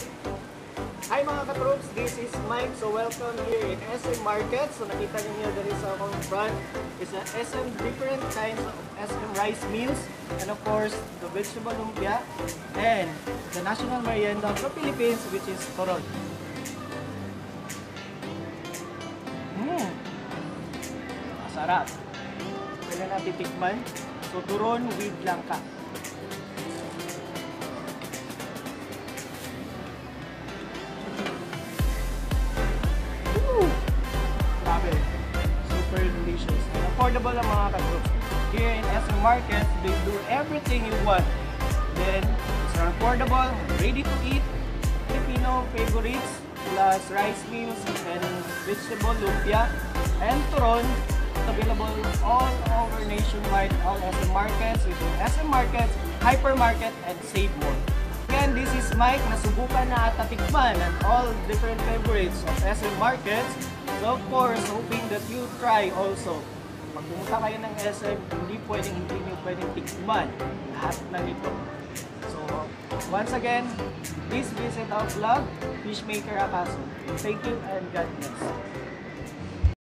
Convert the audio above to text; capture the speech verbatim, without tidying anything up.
Hi mga katroops, this is Mike. So welcome here in S M Market. So nakita niyo dali sa akong front is a S M different kinds of S M rice meals, and of course the vegetable lumpia and the national merienda of the Philippines, which is turon. Mmm, masarap. Pwede natin tikman. So turon with langka. Super delicious and affordable ang mga katroops. Here in S M Market, they do everything you want. Then, it's affordable, ready to eat, Filipino favorites, plus rice meals and vegetable lumpia and turon. It's available all over nationwide, all S M Markets, within S M Markets, Hypermarket, and Save More. Again, this is Mike. Nasubukan na at natikman and all different favorites of S M Markets. So of course, hoping that you try also. Pag pumunta kayo ng S M, hindi pwedeng hindi nyo pwedeng tikman lahat ng ito. So, once again, please visit our blog, Fishmaker Akaso. Thank you and God bless.